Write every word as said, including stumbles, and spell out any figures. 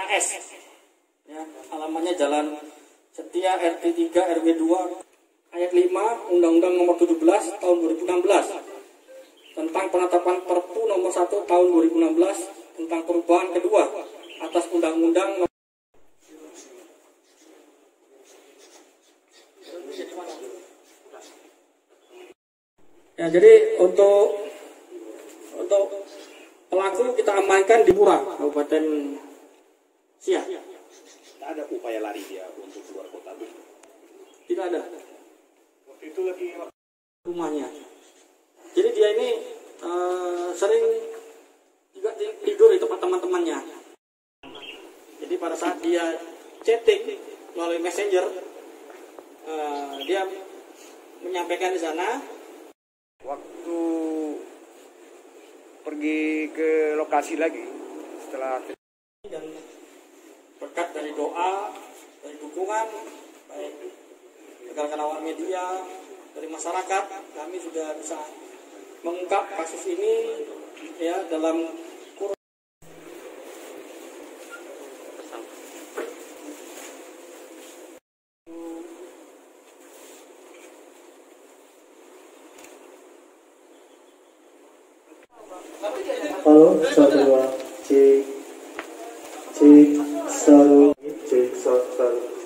S. Ya, alamannya Jalan Setia R T tiga R W dua ayat lima Undang-Undang Nomor tujuh belas Tahun dua ribu enam belas tentang penetapan Perpu Nomor satu Tahun dua ribu enam belas tentang perubahan kedua atas Undang-Undang. Ya, jadi untuk untuk pelaku kita amankan di Pura, Kabupaten Siak. Tidak ada upaya lari dia untuk keluar kota. Tidak ada. Waktu itu lagi Rumahnya. Jadi dia ini uh, sering juga tidur di tempat teman-temannya. Jadi pada saat dia chatting melalui messenger, uh, dia menyampaikan di sana. Waktu pergi ke lokasi lagi setelah Dan berkat dari doa, dari dukungan, baik rekan-rekan awal media, dari masyarakat, kami sudah bisa mengungkap kasus ini ya dalam kurun. Halo, satu dua, cek, cek, satu, cek, satu.